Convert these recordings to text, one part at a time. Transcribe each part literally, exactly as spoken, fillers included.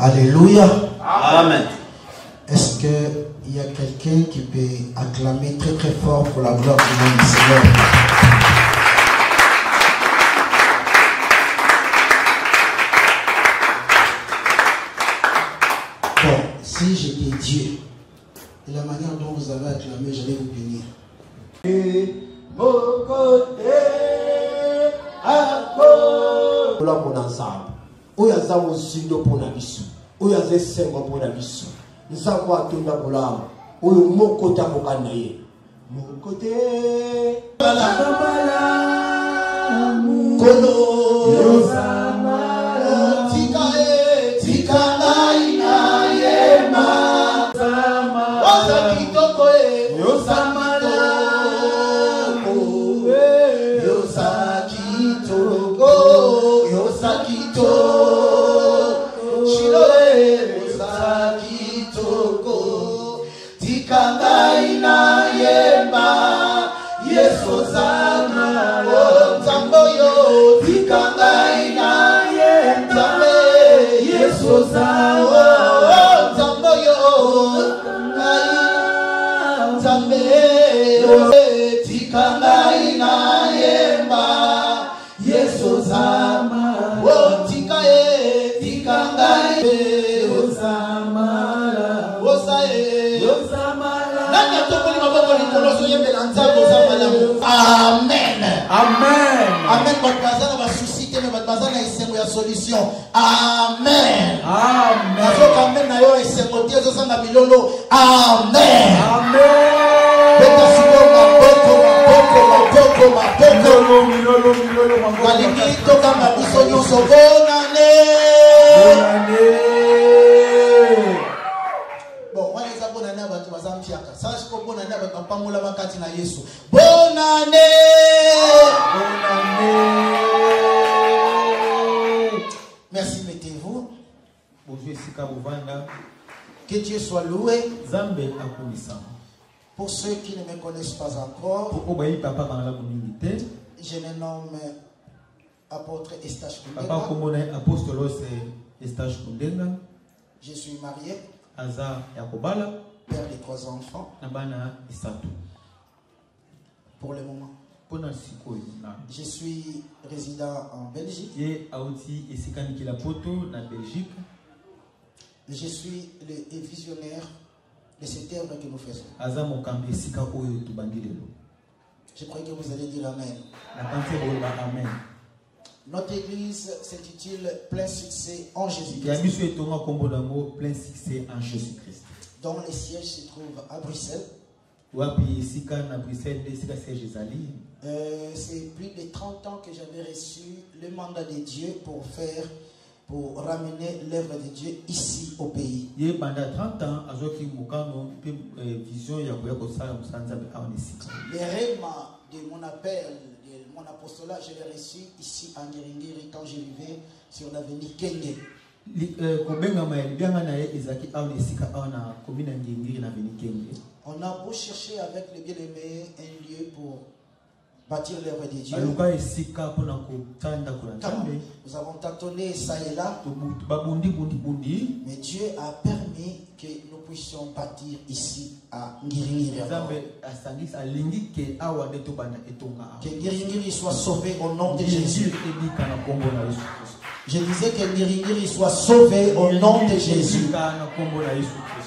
Alléluia. Amen. Est-ce qu'il y a quelqu'un qui peut acclamer très très fort pour la gloire du nom du Seigneur? Bon, si j'étais Dieu, de la manière dont vous avez acclamé, j'allais vous bénir. Et mon côté à côté. Là, mon ensemble. Où y a ça aussi de pour la mission. Où y a ça cinq pour la mission. Nous savons quoi tout d'abord là. Où mon côté à mon canaille. Mon côté. Kolo. Tikae. Tikae na yema. Osa kitoko e. Yosamala. Yosa kitoko. Yosa kitoko. Shiloe. Yosa kitoko. Tikangai na yema. Yeso sana. Zamboyo. Tikangai na yema. Yeso sana. Zamboyo. Zambe. Tikangai na yema. Yeso sana. Oh, tikae. Tikangai. Yosamala. Osae. Yosamala. Nani atopoli maboko likoloso yembela nzambo zamala. Amen. Amen. Amen. Batbazana va susciter mais batbazana esengo ya solution. Amen. Amen. Nazo amen na yo esengo tie zo sanga milolo. Amen. Amen. Beta sibo maboko maboko maboko maboko. Milolo milolo milolo maboko. Balingi toka mabiso nyonso bonane. Bonane. Bon, moi les abonnés à battu bazampiaka. Sache ko bonane ba kampamola bakati na Yesu. Bonane. Bonane. Merci, mettez-vous. Bonjour sika bovanda. Que Dieu soit loué. Zambe akumisa. Pour ceux qui ne me connaissent pas encore, Pour obayi papa dans la communauté. je me nomme apôtre Estache Papa Kundenga. komona apostolos Estache Kundenga. Je suis marié, Aza yakobala père de trois enfants na bana isatu. pour le moment. Pona sikoyo na. Je suis résident en Belgique. Ye auti esikani kila poto na Belgique. Je suis le visionnaire de cette œuvre que nous faisons. Aza mokambi esika oyo tubandilelo. Je crois que vous allez dire Amen. Na kanse bola amen. Notre église s'intitule Plein succès en Ya Jésus-Christ, biso etonga kombo d'amour plein succès en Jésus-Christ. dont le siège se trouve à Bruxelles. Wapi esika na Bruxelles esika siège ezali. Euh, c'est plus de trente ans que j'avais reçu le mandat de Dieu pour faire, pour ramener l'œuvre de Dieu ici au pays. Ye banda trente ans azoki mokano pe vision ya koya kosala musanza be aone esika. Le règlement de mon appel, de mon apostolat, je l'ai reçu ici à Ngiringiri quand je vivais sur l'avenue Kenge. Kobenga ma bianga na ye ezaki aone esika aona commune ngingiri na Benikenge. On a beau chercher avec les bien-aimés un lieu pour bâtir l'œuvre de Dieu. Aluka esika pona kotanda kuna tambe. Nous avons tâtonné ça et là, Babundi bundi bundi. mais Dieu a permis que nous puissions bâtir ici à Ngiringiri. Zambe asangis alingi ke awa de tobana etonga. Que Ngiringiri soit sauvé au nom de Jésus. Edika na kombo na Yesu Kristo. Je disais que Ngiringiri soit sauvé au nom de Jésus. Edika na kombo na Yesu Kristo.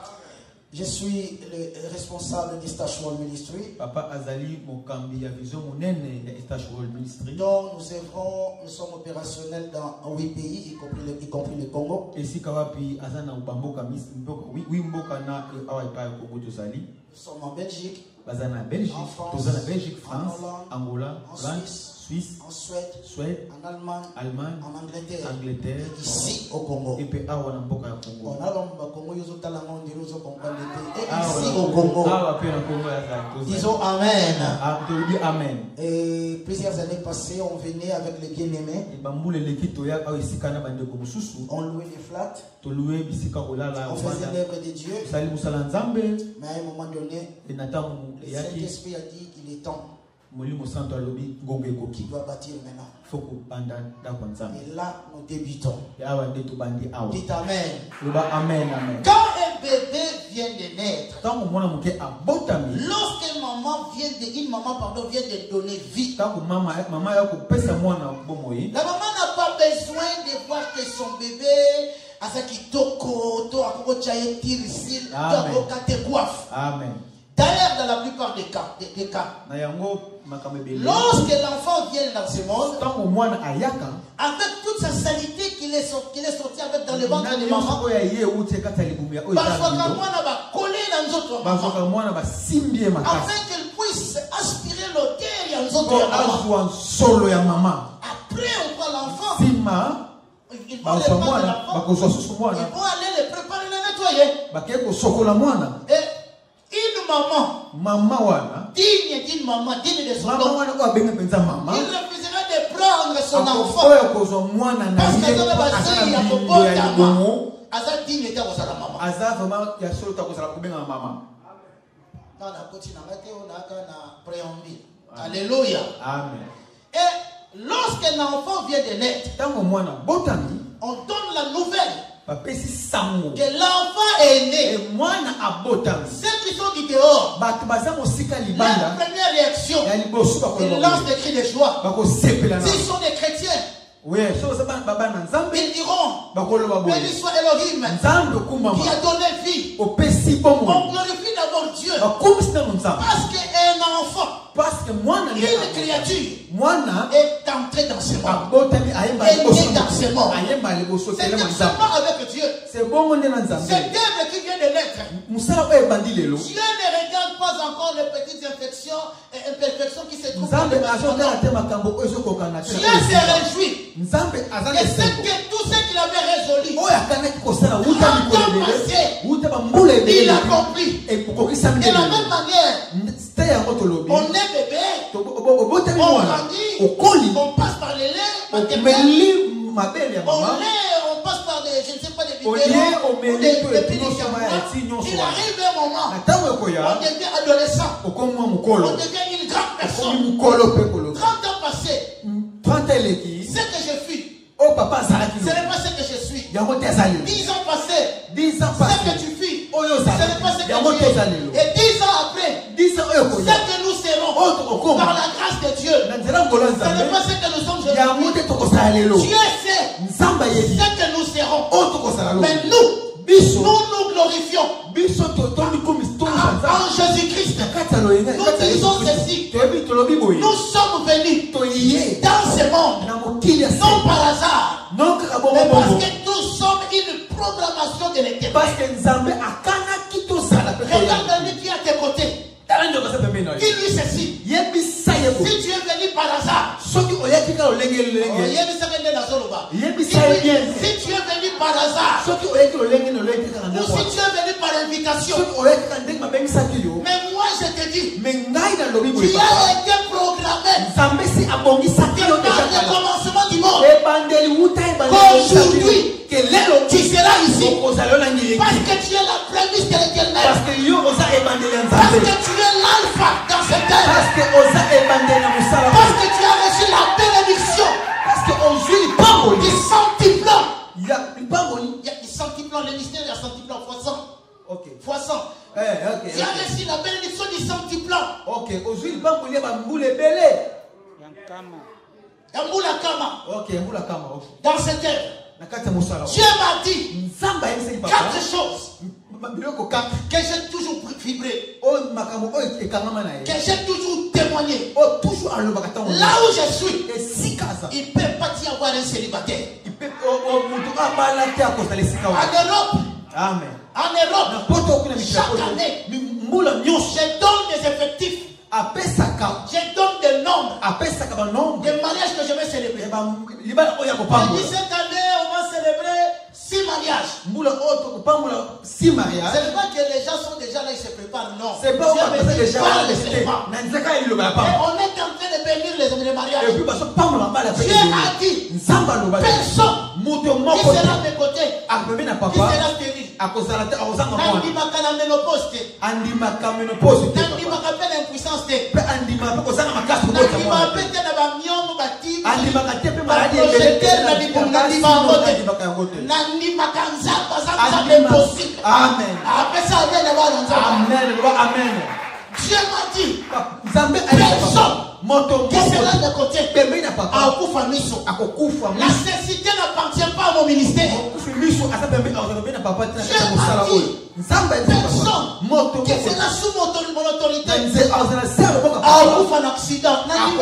Je suis le responsable d'Estache World Ministry, Papa Azali mokambi ya vision monene ya Estache World Ministry. dont nous œuvrons, nous sommes opérationnels dans huit pays, y compris le, y compris le Congo. Esika wapi azana ubamboka mis mboka wi mboka na awa ipa ya Congo tozali. Nous sommes en Belgique, Bazana Belgique, En France, tozana Belgique, en France, Hollande, Angola, en France, Suisse, Suisse, en Suède, Suède, en Allemagne, Allemagne, en Angleterre, Angleterre, et ici au Congo. et puis awa na mboka ya Congo. On a l'homme Congo, ils ont talent, ils ont compris, et Awa ici na au Congo. Awa pe na Congo ya tozali. Disons Amen. Ah, tu dis amen. Et plusieurs années passées, on venait avec les bien-aimés, Bambule lekito ya awa esika na bandeko mosusu. on louait les flats, Toluwe bisika kolala on faisait l'œuvre de Dieu, sali musala nzambe mais à un moment donné, enatamu le yaki Saint-Esprit a dit qu'il est temps Tu dois bâtir maintenant. Et Et là, nous débutons. Dites Dites Amen. Amen, amen. Quand un bébé vient de naître, lorsqu'une maman vient de, une maman pardon, vient de donner vie, la maman n'a pas besoin de voir que son bébé a ça qui toko, to a kochaye tirisil, to a kokate coiffe. Amen. D'ailleurs, dans la plupart des cas, des, des cas, lorsque l'enfant vient dans ce monde, avec toute sa salité qu'il est sorti, qu'il est sorti avec dans le ventre de maman, parfois quand moi on va coller dans nos autres mamans, afin qu'elle puisse aspirer l'odeur dans nos autres mamans. Après on prend l'enfant, ils vont aller prendre l'enfant, ils vont aller le préparer, le nettoyer. Et une maman, maman wana, digne d'une maman, digne de son maman nom, wana kwa benga penza mama, il refuserait de prendre son enfant parce que dans la base il y a beaucoup d'amants. Aza digne était au salon maman. Aza vraiment ya solo ta ko sala ko benga mama. Non, la petite n'a pas été on a qu'un préambule. Alléluia. Amen. Et lorsqu'un enfant vient de naître, tango mwana botami, on donne la nouvelle que l'enfant est né. Ceux qui sont du dehors, la première réaction, ils lancent des cris de joie. S'ils sont des chrétiens, ils diront béni soit Elohim qui a donné vie. On glorifie d'abord Dieu parce qu'un enfant, une créature est entrée dans ce monde, est née dans ce monde. C'est seulement avec Dieu. Cette œuvre qui vient de naître, Dieu ne regarde pas encore les petites infections et imperfections qui se trouvent dans le bâtiment. Dieu se réjouit. Et c'est que tout ce qu'il avait résolu, il a accompli. Et de la même manière, on est bébé, on grandit, on passe par les laits, on lait, on passe par des, je ne sais pas, des biberons, des, des pédicaments. Il arrive un moment, on devient adolescent, on devient une grande personne. trente ans passés, ce que je suis, oh papa, ce n'est pas ce que je suis. dix ans passés, dix ans ce passés, que tu fuis, ce n'est pas ce que tu es. Et dix ans après, ce que nous serons par la grâce de Dieu, ce n'est pas ce que nous sommes aujourd'hui. Dieu sait ce que nous serons. Mais nous, nous nous glorifions en Jésus-Christ. Nous disons ceci. Nous sommes venus dans ce monde, non par hasard, mais parce que nous sommes une programmation de l'éternel. Regarde lui qui est à tes côtés. Dis-lui ceci. Si tu es venu par hasard, si tu es venu par hasard, ou si tu es venu par invitation, mais moi je te dis, tu as été programmé depuis le commencement du monde. Qu'aujourd'hui, tu seras ici parce que tu es la prémisse de l'éternel, parce que tu es l'alpha dans cette terre, parce que tu as reçu la bénédiction du centiplan. Il y a du centiplan, le mystère il y a centiplan fois cent. Ok. Fois cent. Eh, okay, tu as okay. reçu la bénédiction du centiplan. Ok. Aujourd'hui, le banque, il y a un boule belé. Yamboula Kama. Ok, Yamboula Kama. Dans cette œuvre, Dieu m'a dit quatre choses que j'ai toujours vibré, que j'ai toujours témoigné. Là où je suis, il ne peut pas y avoir un célibataire. En Europe, Amen. En Europe, chaque année, je donne des effectifs. Je donne des nombres de mariages que je vais célébrer. Je dis cette année, on va célébrer six mariages. Six mariages. Ce n'est pas que les gens sont déjà là, ils se préparent, non. C'est pas déjà là. Et on est en train de bénir les hommes de mariage. Dieu a dit personne qui sera de côté, qui sera stérile. Nandimaka na ménopause te. Nandimaka pe na impuissance te. Nandimaka pe te na ba miongo ba tibi. Projeter na libunga libango te. Nandimaka nzamba nzamba impossible. Amen. Apesa bien na ba nzamba. Amen. Amen. Dieu m'a dit personne qui sera de côté akufa miso. La cécité n'appartient pas à mon ministère. Dieu m'a dit personne qui sera sous mon autorité akufa un accident.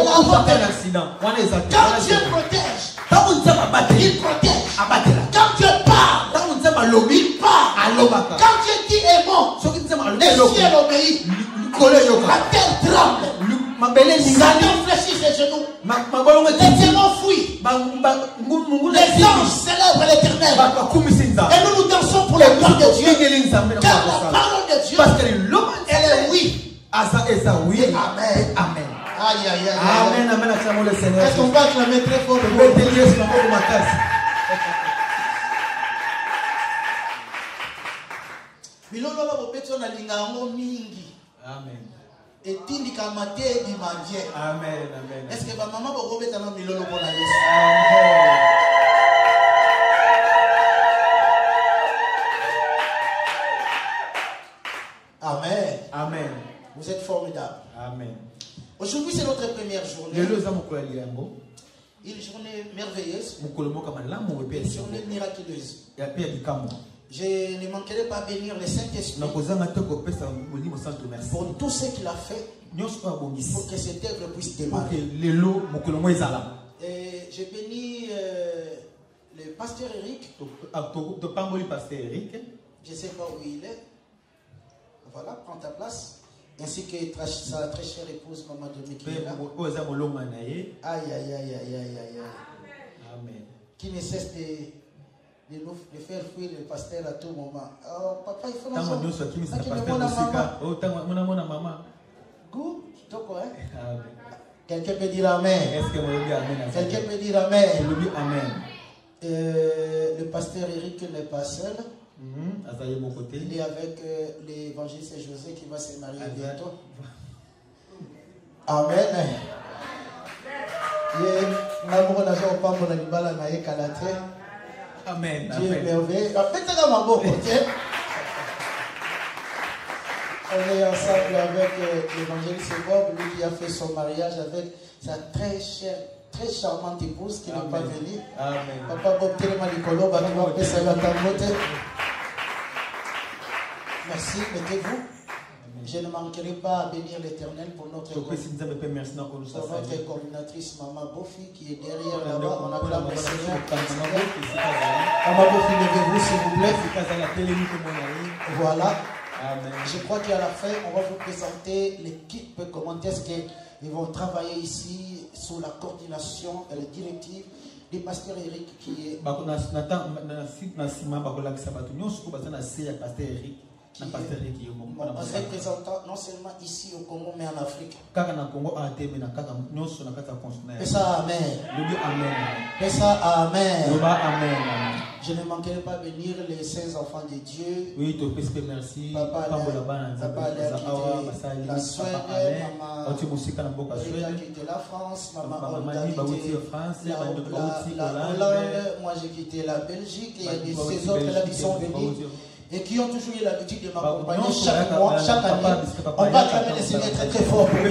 Quand Dieu protège, il protège. Quand Dieu parle, il parle. Quand Dieu dit aimant, le ciel obéit. La terre tremble. Satan fléchit ses genoux. Les démons fuient. Les anges célèbrent l'éternel. Et nous nous dansons pour le gloire de Dieu. Car la parole de Dieu, elle est oui. Amen. Amen. Aïe, aïe, aïe. Amen. Amen. Est-ce qu'on va acclamer très fort le mot? Bilolo ba bopeto na lingango mingi. Amen. Et tindi kamate di mandie. Amen. Amen. Est-ce que ba maman ba robeta na bilolo pona Yesu? Amen. Amen. Amen. Vous êtes formidables. Amen. Aujourd'hui c'est notre première journée. Une journée merveilleuse. Une journée miraculeuse. Je ne manquerai pas bénir le Saint-Esprit pour tout ce qu'il a fait pour que cette œuvre puisse démarrer. Et je bénis euh, le pasteur Eric. Je ne sais pas où il est. Voilà, prends ta place. Ainsi que sa très chère épouse, Maman Dominique. Aïe, aïe, aïe, aïe, aïe, aïe. Amen. Qui ne cesse de, de, nous, de faire fuir le pasteur à tout moment. Oh, papa, il faut la maman. Goût, kitoko, hein? Quelqu'un peut dire Amen. Quelqu'un peut dire Amen. Euh, le pasteur Eric n'est pas seul. Mm-hmm. Il est avec euh, l'évangéliste José qui va se marier bientôt. Amen. Amen. Dieu est merveilleux. On est ensemble avec euh, l'évangéliste Bob, lui qui a fait son mariage avec sa très chère, très charmante épouse qui n'est pas venue. Amen. Papa Bob Téléma Nicolo, merci, mettez-vous. Je ne manquerai pas à bénir l'Éternel pour notre pour notre coordinatrice Maman Bofi qui est derrière là-bas. On acclame le Seigneur. Maman Bofi, levez-vous s'il vous plaît. Voilà. Amen. Je crois qu'à la fin, on va vous présenter l'équipe, comment est-ce qu'ils vont travailler ici sous la coordination et les directives du pasteur Eric qui est... Qui est représentant non seulement ici au Congo mais en Afrique. Et ça, amen. Et ça, amen. Je ne manquerai pas bénir les saints enfants de Dieu. Oui, tu peux merci. Papa, papa, la Suède, maman, qui était la France, maman, la Hollande, moi j'ai quitté la Belgique, et il y a ces autres là qui sont venus et qui ont toujours eu l'habitude de m'accompagner chaque mois, chaque année. On va acclamer le Seigneur très très fort pour eux.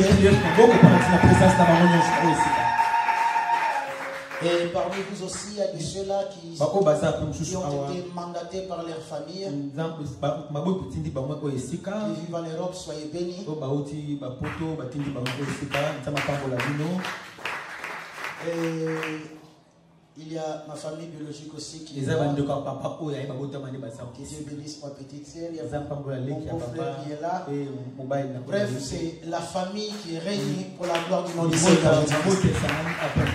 Et parmi vous aussi, il y a de ceux-là qui, qui ont été mandatés par leur famille. Qui vivent en Europe, soyez bénis. Et il y a ma famille biologique aussi qui est là. Que Dieu bénisse ma petite sœur. Il y a mon beau-frère qui est là. Bref, c'est la famille qui est réunie pour la gloire du nom du Seigneur.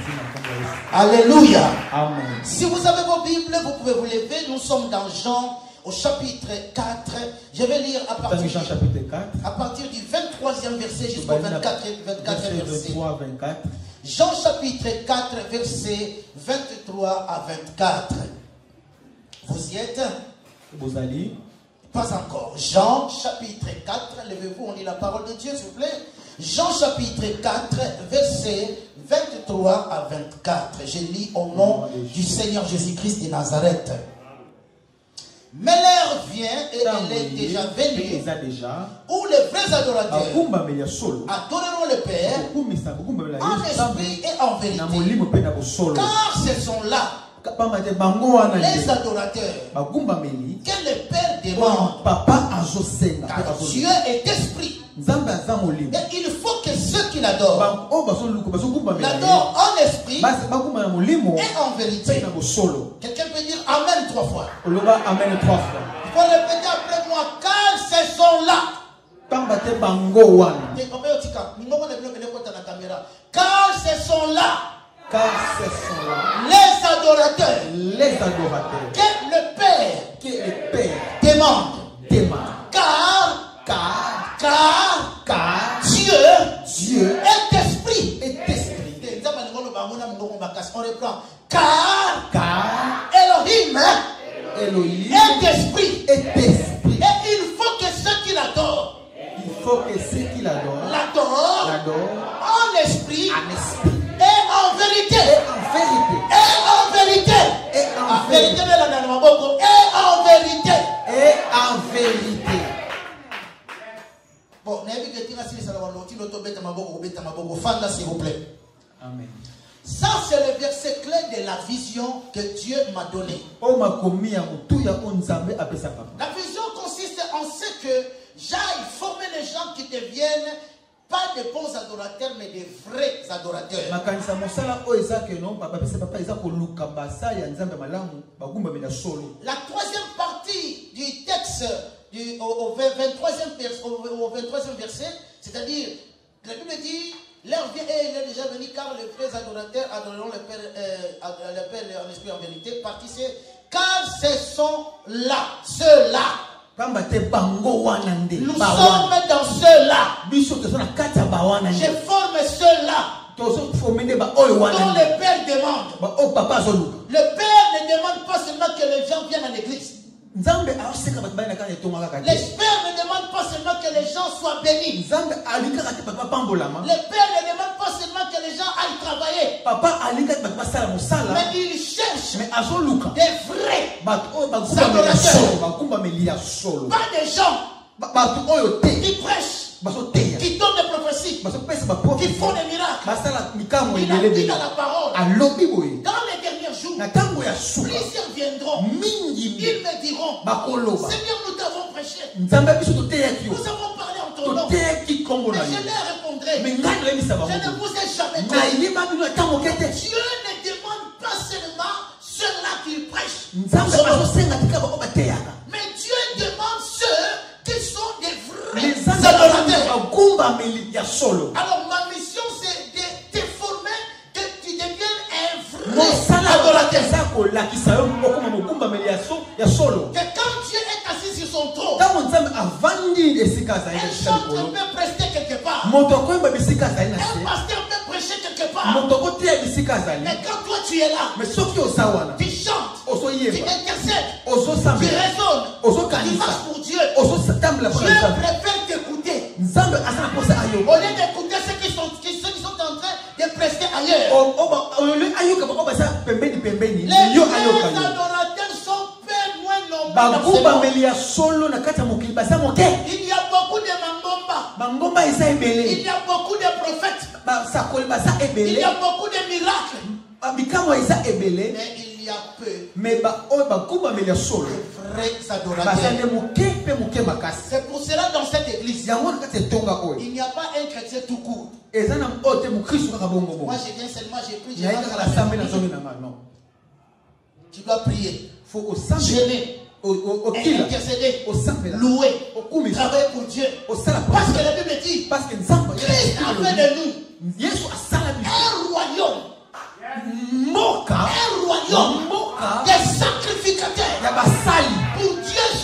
Alléluia. Amen. Si vous avez vos Bibles, vous pouvez vous lever. Nous sommes dans Jean au chapitre quatre. Je vais lire à partir, Jean chapitre quatre. À partir du vingt-troisième verset jusqu'au vingt-quatre, vingt-quatre verset. vingt-quatre. Jean chapitre quatre, verset vingt-trois à vingt-quatre. Vous y êtes? Vous allez? Pas encore. Jean chapitre quatre, levez-vous, on lit la parole de Dieu, s'il vous plaît. Jean chapitre quatre, verset vingt-trois à vingt-quatre. Je lis au nom du Seigneur Jésus-Christ de Nazareth. Mais l'heure vient et elle est déjà venue où les vrais adorateurs adoreront le Père en esprit et en vérité. Car ce sont là les adorateurs que le Père demande. Car Dieu est esprit. Et il faut que ceux qui l'adorent l'adorent en esprit et en vérité. Quelqu'un peut dire Amen trois fois. Il faut répéter après moi, car ce sont là. Car ce sont là. Car ce sont là les adorateurs, les adorateurs que le Père, que le Père demande, demande. Car, car, car, car Dieu, Dieu est esprit. Est esprit. On reprend. Car, car Elohim, Elohim est esprit. Est esprit. Et il faut que ceux qui l'adorent, il faut que ceux qui l'adorent l'adorent en esprit. En esprit. Et en vérité. Et en vérité. Et en vérité. Et en vérité. Et en vérité. Et en vérité. Bon, s'il vous plaît. Amen. Ça, c'est le verset clé de la vision que Dieu m'a donnée. La vision consiste en ce que j'aille former les gens qui deviennent pas de bons adorateurs, mais de vrais adorateurs. La troisième partie du texte, du, au, au vingt-troisième verset, c'est-à-dire, la Bible dit, l'heure vient et il est déjà venu, car les vrais adorateurs adoreront le Père, euh, le Père en esprit en vérité. Partie c'est, car ce sont là, ceux-là. Nous sommes dans ceux-là. Je forme ceux-là dont le Père demande. Le Père ne demande pas seulement que les gens viennent à l'église. Le Père ne demande pas seulement que les gens soient bénis. Le Père ne demande pas seulement que les gens aillent travailler. Mais il cherche des vrais adorateurs. Pas des gens qui prêchent, qui donnent des prophéties, qui font des miracles. Il a dit dans la parole, dans les derniers jours, plusieurs viendront. Ils me diront, Seigneur, nous t'avons prêché, nous avons parlé en ton nom, mais je leur répondrai, je ne vous ai jamais dit. Dieu ne demande pas seulement ceux-là qui prêchent, mais Dieu demande ceux qui sont des vrais adorateurs. Alors ma mission c'est de te former, que tu deviennes un vrai adorateur. Que quand Dieu est assis sur son trône, un chanteur peut prester quelque part, un pasteur peut prêcher quelque part, mais quand toi tu es là, tu chantes, tu intercèdes, tu raisonnes, tu marches pour Dieu, Dieu préfère t'écouter au lieu d'écouter ceux qui sont, qui, ceux qui sont en train de prester ailleurs. Les vrais adorateurs sont peu moins nombreux dans ce monde. Il y a beaucoup de mangomba, il y a beaucoup de prophètes, il y a beaucoup de miracles, mais il y a peu mais ba o ba kuba me ya solo vrais adorateurs. C'est pour cela dans cette église il n'y a pas un chrétien tout court. Moi je viens seulement, j'ai pris, tu dois prier, jeûner, intercéder, louer, travailler pour Dieu, parce que la Bible dit Christ a fait de nous un royaume, un royaume des sacrificateurs pour Dieu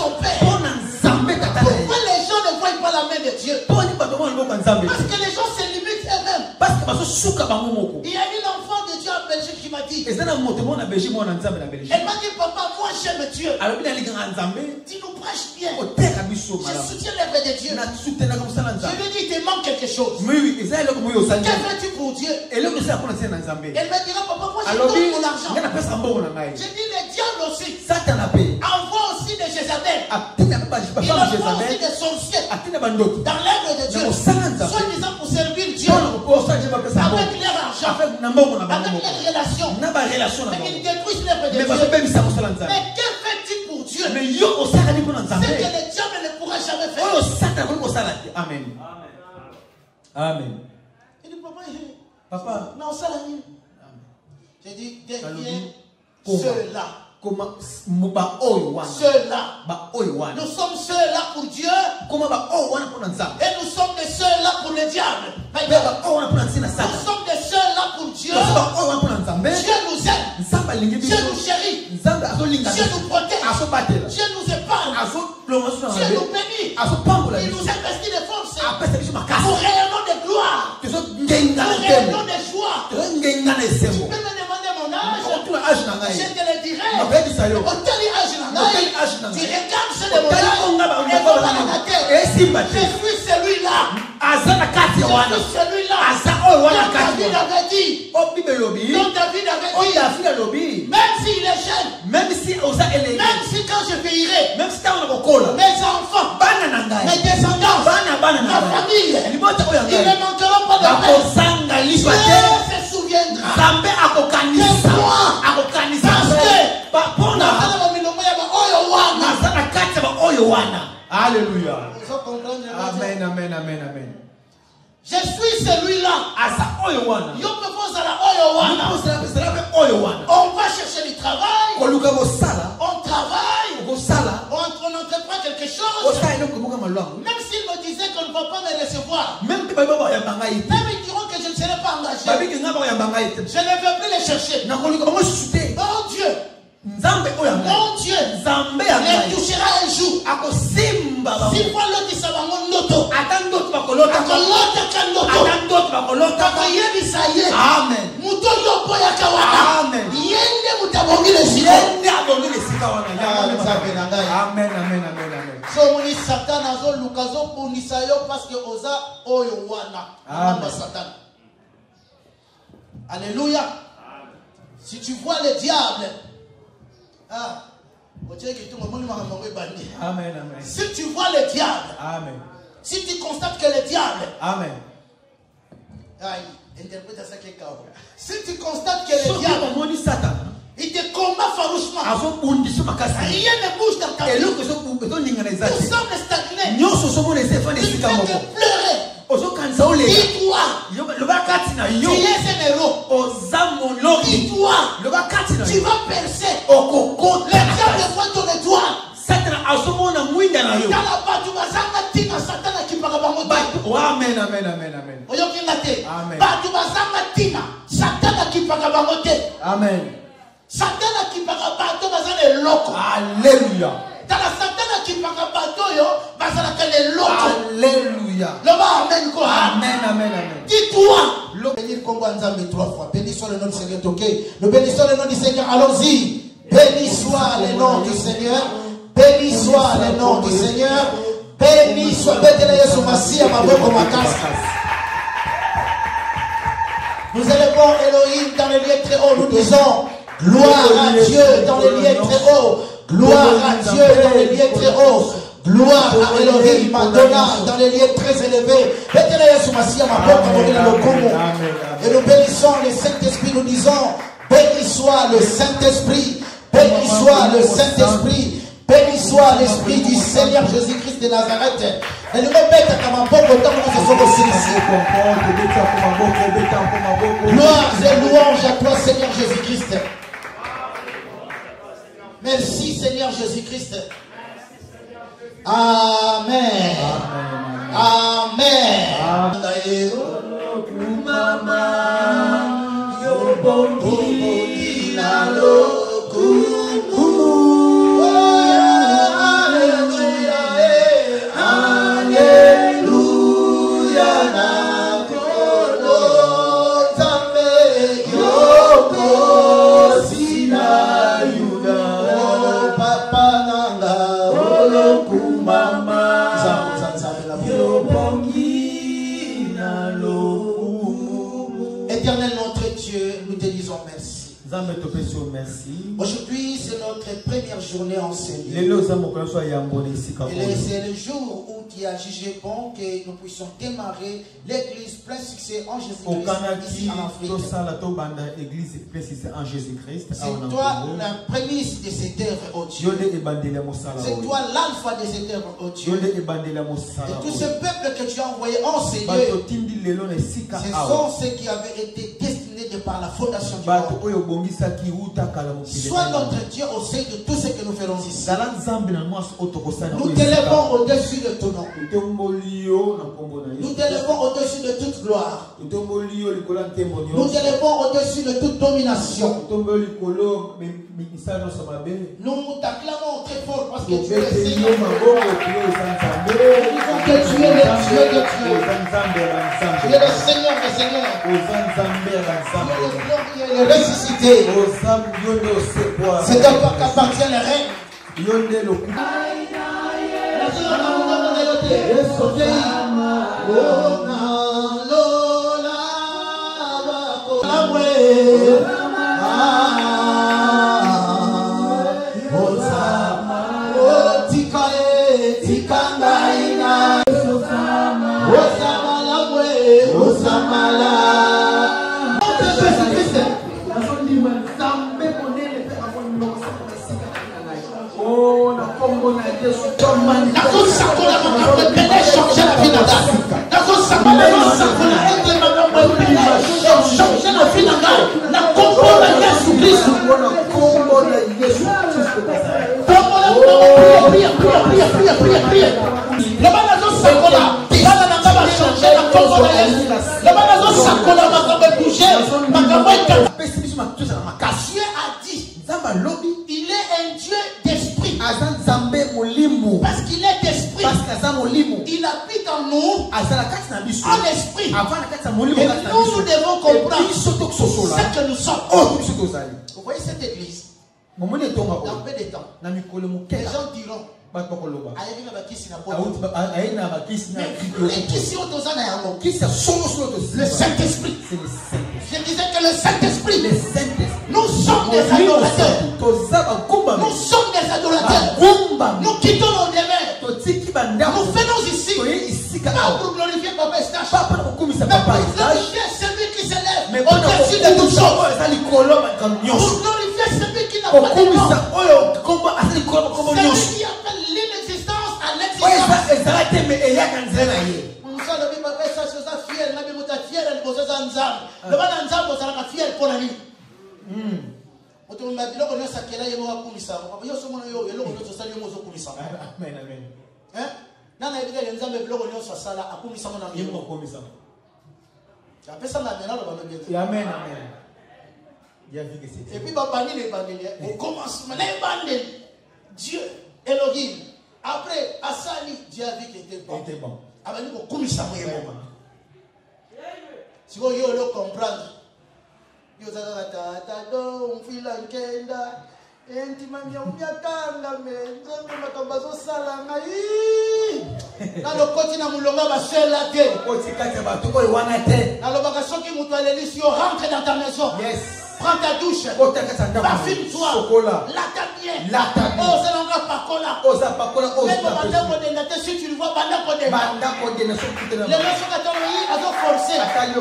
que les gens se limitent eux-mêmes. Il y a une enfant de Dieu en Belgique qui m'a dit. Elle m'a dit, papa, moi j'aime Dieu. Tu nous prêches bien. Je soutiens l'œuvre de Dieu. Je lui ai dit, il te manque quelque chose. Que fais-tu pour Dieu? Elle me dira, papa, moi je donne mon argent. J'ai dit, le diable aussi envoie aussi des Jézabel. Il envoie aussi des sorciers dans l'œuvre de Dieu. Soi-disant pour servir Dieu. Avec leur argent. Avec leurs relations. Mais ils détruisent l'œuvre de Dieu. Mais que fais-tu pour Dieu? C'est que le diable ne pourra jamais faire. Amen. Amen. Il dit, papa, Papa, non, ça l'a mis. J'ai dit, derrière ceux-là. Ceux-là. Nous sommes ceux-là pour Dieu. Et nous sommes des ceux-là pour le diable. Nous sommes des ceux-là pour Dieu. Dieu nous aime. Dieu nous chérit. Dieu nous protège. Dieu nous épargne. Dieu nous bénit. Il nous investit de force. Pour rayonnement de gloire. Pour rayonnement de joie. Tu peux me demander mon âge. Je te le dirai. Au tel âge, tu regardes ceux de mon âge. Et mon âge. Je suis celui-là. Je suis celui-là. Dont David avait dit. Dont David avait dit. Même s'il est jeune. Même si quand je vieillirai. Mes enfants. Mes descendants. Ma famille. Ils ne manqueront pas de paix. Dieu se souviendra de moi. Parce que Alléluia. Amen, amen, amen, amen. Je suis celui-là. On va chercher du travail. On travaille. On, on entreprend quelque chose. Même s'ils me disaient qu'on ne va pas me recevoir. Même ils diront que je ne serai pas engagé. Je ne veux plus les chercher. Oh Dieu. Mon Dieu, les touchera un jour. Si fois l'autre dit ça va mon loto. Attends d'autres va coloter. Attends d'autres va coloter. Amen. Muto yopo ya kawaka. Amen. Yende mutabongi le siko. Yende abongi le siko. Amen, amen, amen, amen. So moni Satan azo lukazo punisa yo parce que oza oyo wana. Amen. Satan. Alléluia. Si tu vois le diable. Ah, amen, amen. Si tu vois le diable, amen. Si tu constates que le diable, amen. Ah, interprète ça quelque part. Si tu constates que le diable, il te combat farouchement. Rien ne bouge dans ta vie. Tout semble stagné. Tu ne fais que pleurer. Dis-toi, tu es un héros. Dis-toi, tu vas percer. Le diable voit ton étoile. Amen, amen, amen, amen. Amen. Alléluia. Alléluia. Amen, amen, amen. Dis-toi. Bénis Congo Nzambe trois fois. Bénis soit le nom du Seigneur. Nous bénissons le nom du Seigneur. Allons-y. Bénis soit le nom du Seigneur. Bénis soit le nom du Seigneur. Bénis soit Bétele Yesu Masia Maboko Makasa. Nous élevons Elohim dans les lieux très hauts. Nous disons gloire à Dieu dans les lieux très hauts. Gloire à Dieu dans les lieux très hauts. Gloire à Elohim, Madonna, dans les lieux très élevés. Et nous bénissons le Saint-Esprit, nous disons, béni soit le Saint-Esprit, béni soit le Saint-Esprit, béni soit l'Esprit du Seigneur Jésus-Christ de Nazareth. Et nous mettons comme un bon temps nous sommes aussi ici. Gloire et louange à toi, Seigneur Jésus-Christ. Merci, Seigneur Jésus-Christ. Amen. Amen. Amen. Alléluia. te disons merci. Aujourd'hui, c'est notre première journée en Seigneur. Et c'est le jour où tu as jugé bon que nous puissions démarrer l'église plein succès en Jésus-Christ ici en Afrique. C'est toi la prémisse de cette œuvre, oh Dieu. C'est toi l'alpha de cette œuvre, oh Dieu. Et tout ce peuple que tu as envoyé en Seigneur, ce sont ceux qui avaient été destinés de par la fondation du monde. Sois notre Dieu au sein de tout ce que nous faisons ici. Nous t'élevons au-dessus de ton nom. Nous t'élevons au-dessus de toute gloire. Nous t'élevons au-dessus de toute domination. Nous t'acclamons très fort parce que tu es Seigneur. Nous disons que tu es le Dieu de Dieu. Tu es le Seigneur des Seigneurs. Tu es le glorieux et le ressuscité. C'est à toi qu'appartient le règne. Dieu a dit, il est un Dieu d'esprit. Parce qu'il est d'esprit. Il habite en nous en esprit. Et nous, nous devons comprendre ce que nous sommes. Vous voyez cette église? Dans peu de temps, les gens diront, mais le Saint-Esprit. Je disais que le Saint-Esprit, nous sommes des adorateurs. Nous sommes des adorateurs. Nous quittons nos demeures. Nous venons ici pas pour glorifier Papa Estache, mais pour glorifier celui qui s'élève au-dessus de toutes choses. Pour glorifier celui qui n'a pas de nom. Celui qui appelle l'inexistence à l'existence. Amen. Et puis, on commence Dieu, Elohim. Après, Asali, Dieu a vu qu'il était bon. Si vous voulez comprendre, vous prends ta douche, parfume-toi, lata bien. Oh, c'est l'engrais par cola. Même si tu le vois, les gens sont forcés.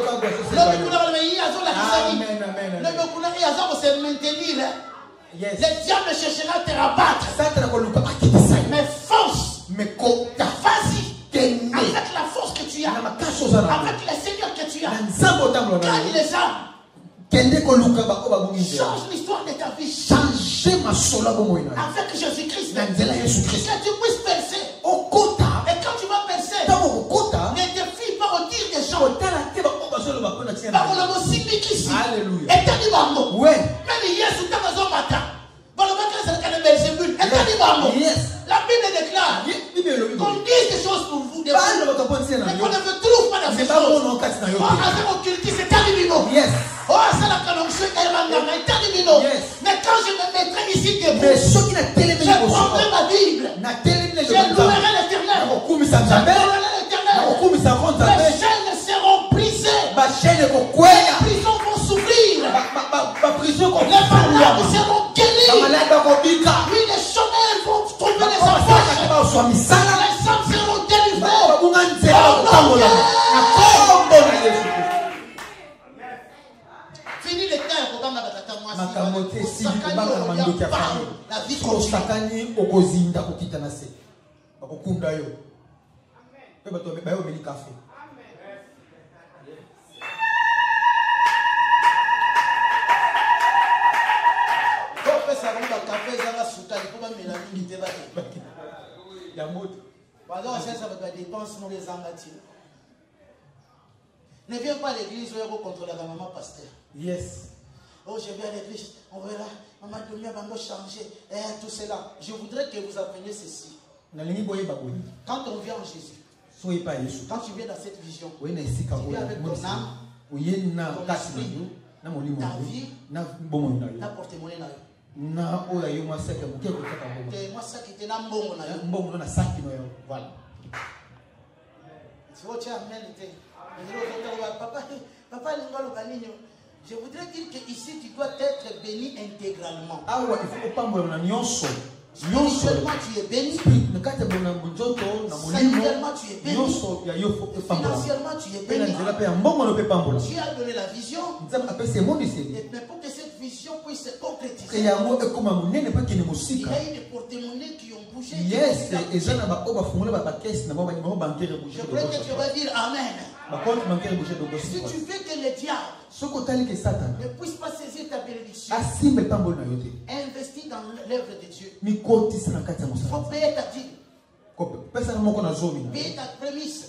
Le diable cherchera à te rabattre. Mais force, vas-y. Avec la force que tu as, avec le Seigneur que tu as, gagne les âmes. Change l'histoire de ta vie. Avec Jésus-Christ. Que tu puisses percer. Et quand tu vas percer, ne te fie pas au dire des gens. Alléluia. Et t'as dit maman. Même hier, tu t'as besoin matin. La Bible déclare qu'on dise des choses pour vous, mais qu'on ne vous trouve pas dans ces choses. Mais quand je me mettrai ici debout, je prendrai ma Bible, je louerai l'Éternel, j'adorerai l'Éternel. Les chaînes seront brisées, les prisons vont s'ouvrir, seront guéris. Oui, les chômeurs vont trouver les embauches. Les femmes seront délivrées. Oh mon Dieu. Fini les terres. La vie continue. Ne viens pas à l'église où il y a contre la maman pasteur. Yes. Oh, je viens à l'église, on verra, maman Domia va me changer, et tout cela. Je voudrais que vous appreniez ceci. Quand on vient en Jésus, quand tu viens dans cette vision, tu viens avec ton âme, ton esprit, ta vie, ta porte-monnaie. Na oya yo moi seke muke ko taka bongo. Te moi ça qui était na mbongo na yo. Mbongo na saki no yo. Voilà. Tu vois tu as amené. Papa papa lingolo baninyo. Je voudrais dire que ici tu dois être béni intégralement. Ah ouais, il faut pas mbola na nyonso. Spirituellement tu es béni. Sanitairement tu es béni. Financièrement tu es béni. Tu as donné la vision. Mais pour que cette vision puisse se concrétiser, il y a eu des porte-monnaies qui ont bougé. Yes, et je crois que tu vas dire Amen. Si tu veux que le diable ne puisse pas saisir ta bénédiction, investis dans l'œuvre de Dieu. Il faut payer ta dîme, payer ta prémisse,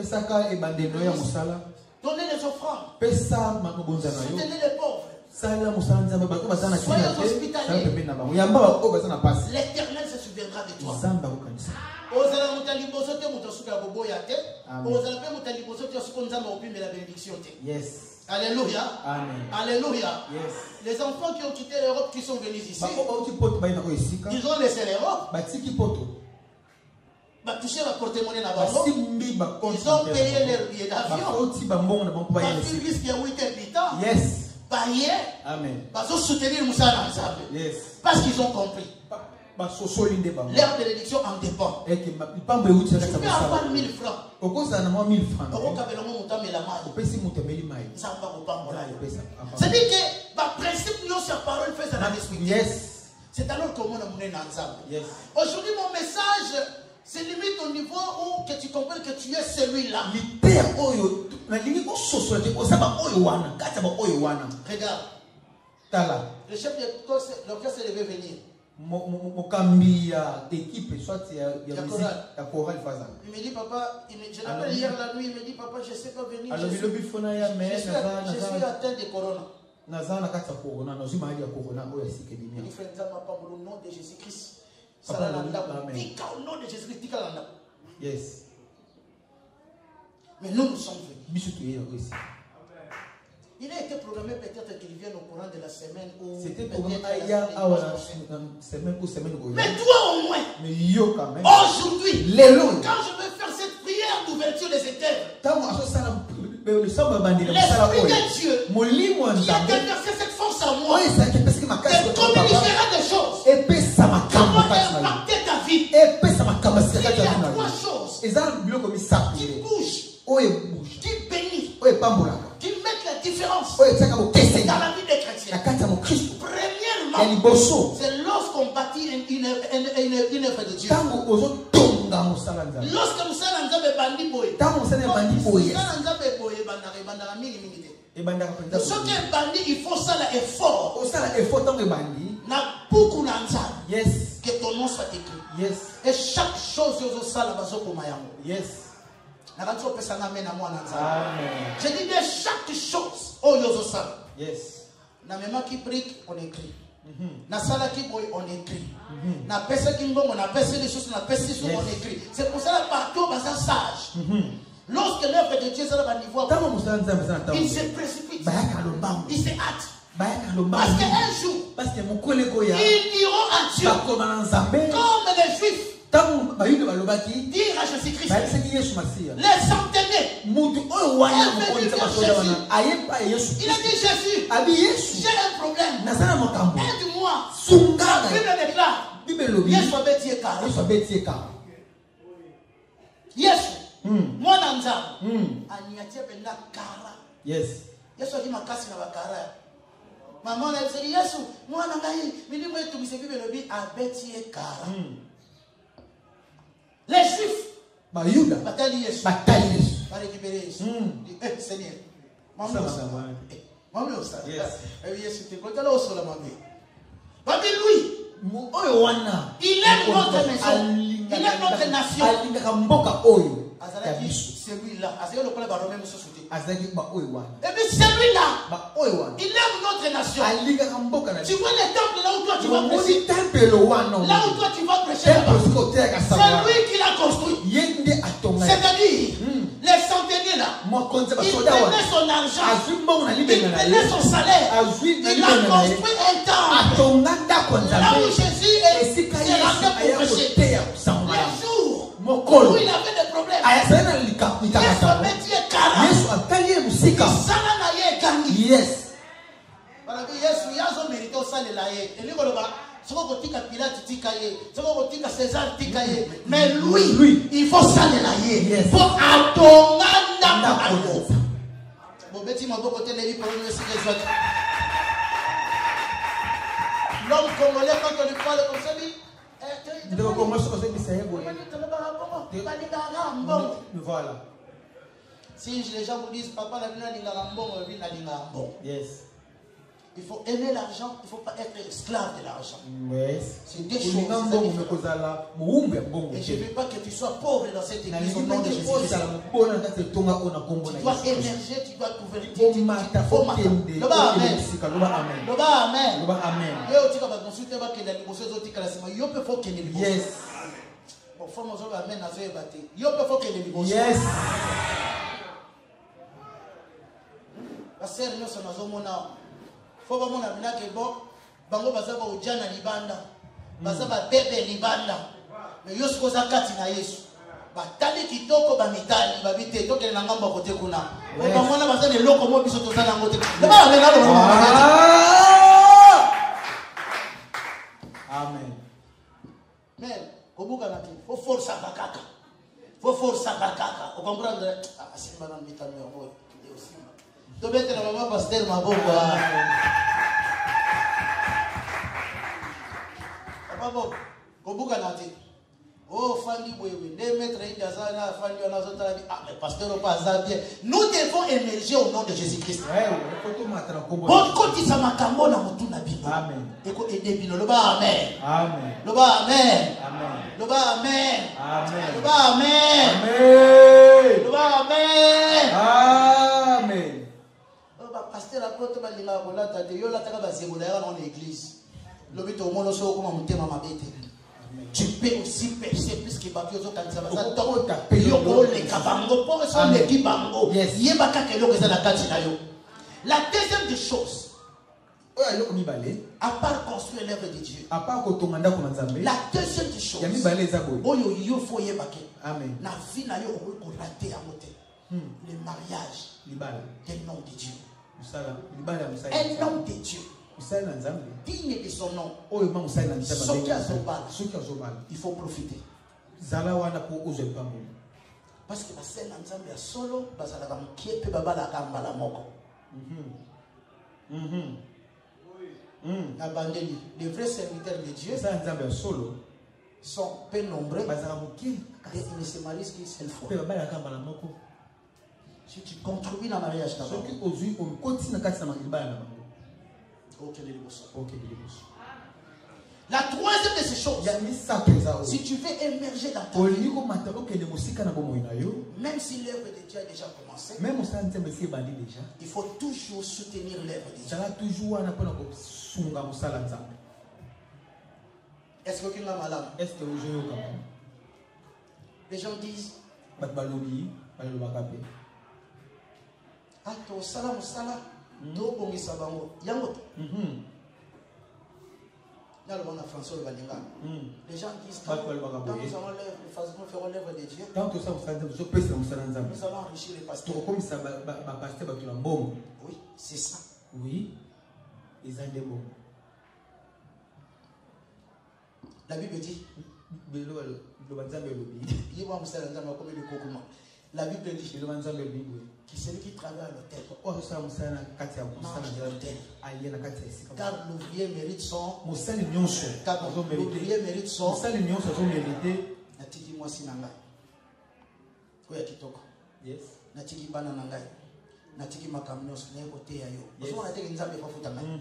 donner les offrandes, soutenir les pauvres. Soyez hospitaliers. L'Éternel se souviendra de toi. Yes. Alléluia. Amen. Alléluia. Yes. Les enfants qui ont quitté l'Europe, qui sont venus ici, ils ont laissé l'Europe. Bah, toucher la porte-monnaie là-bas. Ils ont payé leur billet d'avion. Bah, risque de huit habitants. Yes. Amen. Yes. Parce qu'ils ont compris. Leur bénédiction en dépend. Tu peux avoir mille francs. C'est-à-dire que le principe de sa parole fait la respecter. C'est alors comment on est ensemble. Aujourd'hui, mon message se limite au niveau où que tu comprends que tu es celui-là. Regarde. Le chef de l'orchestre devait venir. Mokambi d'équipe, soit il y a musique, la chorale. Il me dit, papa, je l'appelle hier la nuit, il me dit, papa, je ne sais pas venir. Je suis, je suis atteint de corona. Il dit, frère, au nom de Jésus-Christ. Au nom de Jésus-Christ. Yes. Mais nous, nous sommes venus. Il a été programmé peut-être qu'il vienne au courant de la semaine. C'était programmé hier à la semaine ou semaine. Mais toi au moins. Mais yo quand même. Aujourd'hui. Quand je vais faire cette prière d'ouverture des éthers. L'Esprit de Dieu qui a déversé cette force en moi te communiquera des choses. Ça va impacter ta vie. Il y a trois choses qui bougent, qui bénissent, qui mettent la différence dans la vie des chrétiens. Premièrement, c'est lorsqu'on bâtit une, une, une, une œuvre de Dieu. Lorsque nous sommes en train de bandi boy, ce qui est bandit, il faut ça l'effort. Na beaucoup yes. Que ton nom soit écrit. Yes. Et chaque chose que ça la base pour Mayango. Yes. Amen. Je dis de chaque chose oh yozo ça. Yes. Na même qui prie on écrit. Na sala qui boy on écrit. Na pesa qui mbongo na pesa les choses na pesa les choses on écrit. C'est pour ça partout basa sage. Lorsque l'œuvre de Dieu est à niveau, il se précipite. Il se hâte. Parce qu'un jour, ils diront à Dieu, comme les Juifs, dire à Jésus-Christ, les centenaires, il a dit Jésus, j'ai un problème. Aide-moi. La Bible déclare. Yesu abeti ekara. Yesu abeti ekara. Yesu. Mwana nzambe. Aniatia penda kara. Yes. Yesu ali makasi na bakara. Maman a dit Yesu, mwana ngai, milimu yetu bisebibe lobi abeti ekara. Les Juifs. Bayuda. Batali Yesu. Batali Yesu. Ba récupérer Yesu. Eh Seigneur. Maman ça. Maman ça. Yes. Eh Yesu te kota lo sola maman. Babi lui. Il aime notre maison. Il aime notre nation. Celui-là, et puis celui-là, il aime notre nation. Tu vois les temples là où toi tu vas prêcher. Là où toi tu vas prêcher là-bas. C'est lui qui l'a construit. C'est-à-dire, les centeniers là, il prenait son argent, il prenait son salaire, il a construit un temple. Là où Jésus est rentré pour prêcher. Les jours où il avait des problèmes, Yesu abeti ekara. Isala na ye ekangi. Yes. Balabi Yesu yazo mérité osalela ye. Eliko loba soko kotika Pilate tika ye, soko kotika César tika ye. Mais lui, lui, il faut salela ye. Pour atonga ndako. Bobeti maboko telebi pour nous essayer de jouer. L'homme congolais quand on lui parle comme ça dit voilà. Si les gens vous disent papa la vie n'a pas bon. Yes. Il faut aimer l'argent, il ne faut pas être esclave de l'argent. Yes. C'est des choses. Et je ne veux pas que tu sois pauvre dans cette église au nom de Jésus. Tu dois émerger, tu dois t'ouvrir. Tu dois amen. Amen. Amen. Yes. Yes. Pasteur nous sommes nazomona faut pas mon amina que bon bango bazaba ujana libanda bazaba bebe libanda mais yosko zakati na Yesu batali kitoko ba mitali babite tokele na ngamba kote kuna ba mona bazane loko mo biso tozana ngote ba amen amen mais kobuka na ki faut force bakaka faut force bakaka o comprendre ah simba na mitali ngo aussi to bete na mama pasteur maboko papa kobuka na ti oh fandi bwewe les maîtres indi azana fandi ona zotala bi ah mais pasteur pas bien nous devons émerger au nom de Jésus-Christ bon koti sa makambo na mutu na bino amen eko ede bino loba amen amen loba amen amen loba amen amen loba amen amen loba amen amen pasteur apoto balinga kolata te yo lataka bazebola ya dans l'église lobito mono so ko mutema mabete tu peux aussi percer plus que baki ozo kanisa baza to yo ko le kabango pour so le kibango yeba ka ke loko ezala kati na yo. La deuxième des choses, à part construire l'œuvre de Dieu, à part kotonga ndako na Nzambe, la deuxième des choses, ya mibale eza boye oyo yo fo yeba ke amen na vie na yo ko rater ya mote le mariage libala des noms de Dieu. Un homme de Dieu, digne de son nom, il faut profiter. Parce que c'est l'ensemble solo, parce que c'est la moko. Les vrais serviteurs de Dieu sont peu nombreux et ils ne se marient qu'une seule fois. Si tu contribues dans le mariage, la troisième de ces choses, si tu veux émerger dans ta vie, même si l'œuvre de Dieu a déjà commencé, il faut toujours soutenir l'œuvre de Dieu. Est-ce que tu es malade? Les gens disent Ato salam salam do bongi sabango yango dans le monde français le balinga les gens disent quand nous allons faire l'œuvre de Dieu nous allons enrichir les pasteurs oui c'est ça oui ils ont des bons La Bible dit. La Bible dit que celui qui travaille à l'hôtel, car l'ouvrier mérite son. Car l'ouvrier mérite son. Natiki moi si nangai. Koya kitoko. Yes. Natiki bana nangai. Natiki makamnos na côté ya yo. Parce qu'on a été nzambe fa futa ngai.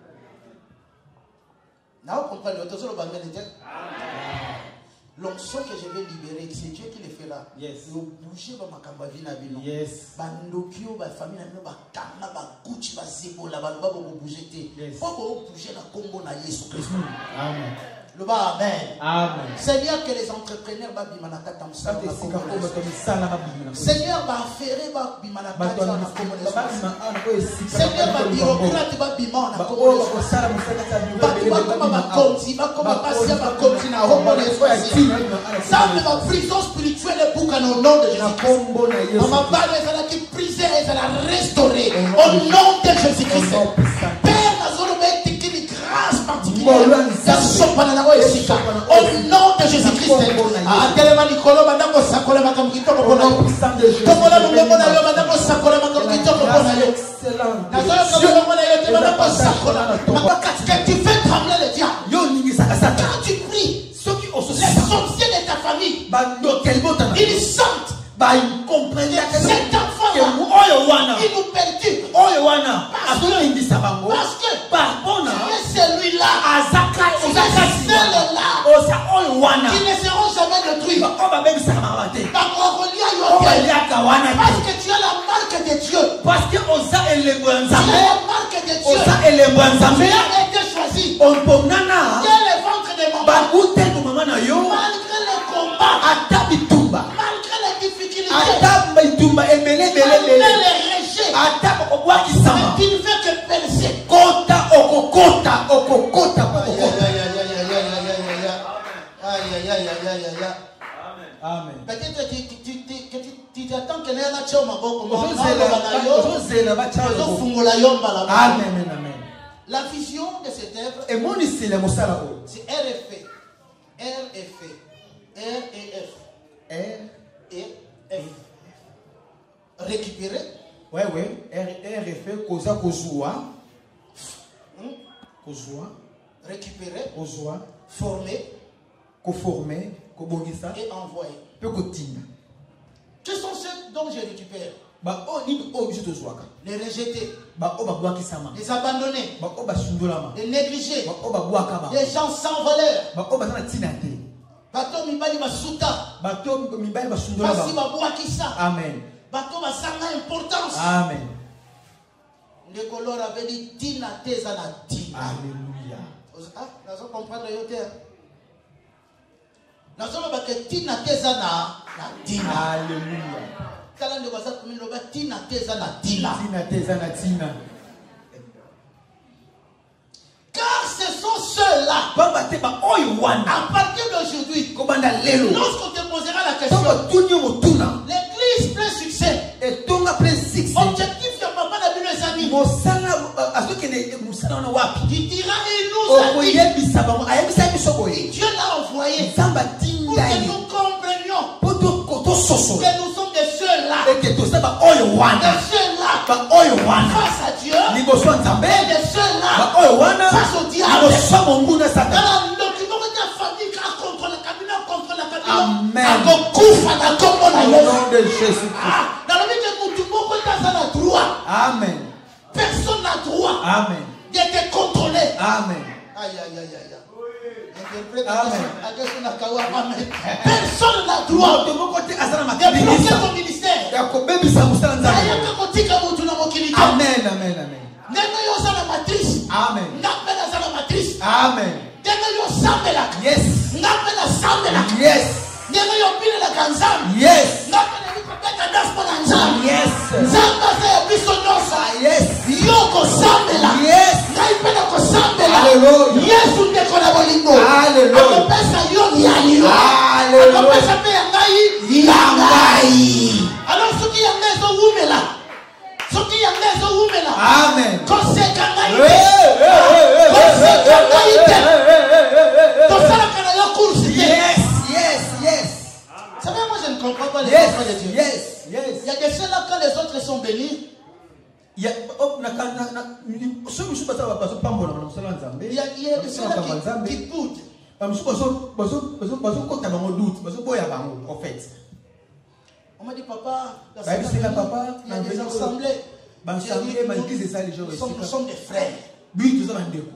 Na on comprend le tozo ba ngene je. L'onction que je vais libérer, c'est Dieu qui le fera. Yes. Le bouger ba makamba vina bino. Yes. Ba ndokio ba famille na bino ba kanga ba kuchi ba zebola ba ba bo bouger te. Pas bo bouger na kombo na Yesu Christ. Amen. Le bas, amen. Amen. Seigneur, que les entrepreneurs va bimanaka tam sa. Seigneur, va ferrer va bimanaka tam sa. Seigneur, va bureaucrate va bimana. Va va comme ma conti, va comme ma passion va continua. Ça me va prison spirituelle pour qu'en nom de Jésus. Ma balle est là qui prisée et ça la restaurer au nom de Jésus-Christ. Père, la zone est une grâce particulière. Au nom de Jésus-Christ. Ah, tellement Nicolas, madame, ça colle ma camquito pour nous. Comme on a le même avion, madame, ça colle ma camquito pour nous. Tu fais trembler le diable. Quand tu pries, les sorciers de ta famille, ils sentent. Ils comprennent cet enfant, il nous perturbe. Parce que c'est celui-là, c'est celle-là qui ne seront jamais détruits. Parce que tu as la marque de Dieu. Parce que tu as la marque de Dieu. Tu as été choisi. Tu es le ventre de maman. Malgré le combat, malgré les difficultés, malgré les rejets, tu ne fais que percer. Amen. Peut-être que tu t'attends que les gens soient Amen. La vision de cette œuvre, c'est R F E. R F E. R et F. R et F. Récupérer. Ouais, ouais. R et F. Koza Kozua. Kozua. Récupérer. Kozua. Former. Conformer. Kobongisa. Et envoyer. Pekotina. Que sont ceux dont je récupère? Les rejetés, les abandonnés, les négligés, les gens sans valeur. Bato mibali basuta. Basi babwakisa. Amen. Bato basanga importance. Amen. Le color avait dit tina teza na tina. Alléluia. Ah, nous allons comprendre le yoter. Nous allons voir que tina teza na tina. Alléluia. Tina teza na tina. Tina teza na tina. Car ce sont ceux-là. À partir d'aujourd'hui, lorsqu'on te posera la question, l'église plein succès. Objectif de papa n'a plus les amis. Tu diras et nous Dieu l'a envoyé pour que nous comprenions que nous sommes de ceux-là. De ceux-là face à Dieu. Et de ceux-là face au diable. Amen. Au nom de Jésus. Amen. Personne n'a droit Amen. d'être contrôlé. Amen. Aïe, aïe, aïe, aïe. Amen. Personne n'a droit de bloquer ton ministère. Amen, amen, amen. Amen. Amen. Yes. Yes. Yes. Yes. Yes. Alors ce qui est maison là, ce qui est maison là, amen. Conséquent, Il y a, il y a des ceux-là qui, qui doutent. On m'a dit, papa, dans Bah, c'est la papa, il y a des dans assemblées. Bah, J'ai ça dit, me- bah, nous, qui c'est ça, les gens nous ici, sommes, nous quoi. sommes des frères. Oui, tout ça, bandeko.